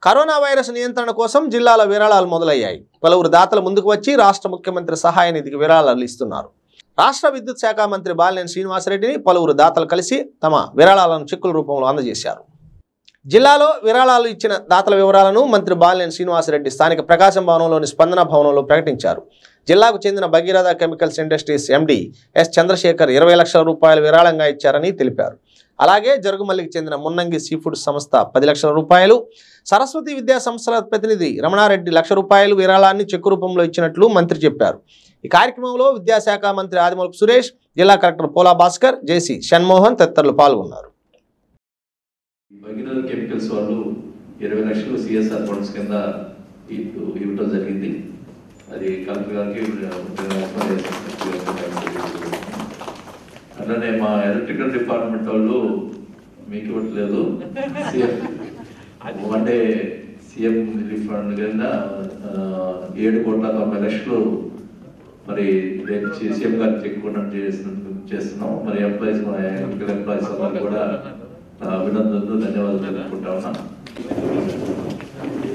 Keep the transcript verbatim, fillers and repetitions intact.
Corona virus నియంత్రణ కోసం జిల్లాల విరాళాలు మొదలయ్యాయి. పలువురు దాతలు ముందుకు వచ్చి రాష్ట్ర ముఖ్యమంత్రి సహాయ నిధికి విరాళాలు ఇస్తున్నారు. రాష్ట్ర విద్యుత్ శాఖ మంత్రి బాలినేని శ్రీనివాసరెడ్డిని పలువురు దాతలు కలిసి తమ విరాళాలను చెక్కుల రూపంలో అందజేశారు. జిల్లాలో విరాళాలు ఇచ్చిన దాతల వివరాలను మంత్రి బాలినేని శ్రీనివాసరెడ్డి స్థానిక ప్రకాశం భవనంలోని స్పందన భవనంలో ప్రకటించారు. జిల్లాకు చెందిన Bhagiratha chemicals industries MD S Chandrasekhar ఇరవై లక్షల రూపాయలు విరాళంగా ఇచ్చారని తెలిపారు. అలాగే జరుగుమల్లికి చెందిన మున్నంగి సీఫుడ్ సంస్థ పది లక్షల రూపాయలు, సరస్వతి విద్యా సంస్థల ప్రతినిధి రమణారెడ్డి లక్ష రూపాయలు విరాళాన్ని చెక్కు రూపంలో ఇచ్చినట్లు మంత్రి చెప్పారు. ఈ కార్యక్రమంలో విద్యాశాఖ మంత్రి ఆదిమూలపు సురేష్, జిల్లా కలెక్టర్ పోలా భాస్కర్, జేసీ షణ్మోహన్ తదితరులు పాల్గొన్నారు. భగీరథ కెమికల్స్ వాళ్ళు ఇరవై లక్షలు సిఎస్ఆర్ ఫండ్స్ కింద ఇవ్వడం జరిగింది. అది కలెక్టర్ గారికి అలానే మా ఎలక్ట్రికల్ డిపార్ట్మెంట్ వాళ్ళు మీకు ఇవ్వట్లేదు. అంటే సీఎం రిలీఫ్ ఫండ్ కింద ఏడు కోట్ల తొంభై లక్షలు మరి సీఎం గారికి చెక్కుకుండా చేస్తున్నాం. మరి ఎంప్లాయీస్ మా ఎలక్ట్రికల్ ఎంప్లాయీస్ అందరూ కూడా అభినందనలు ధన్యవాదాలు తెలుపుకుంటా ఉన్నా.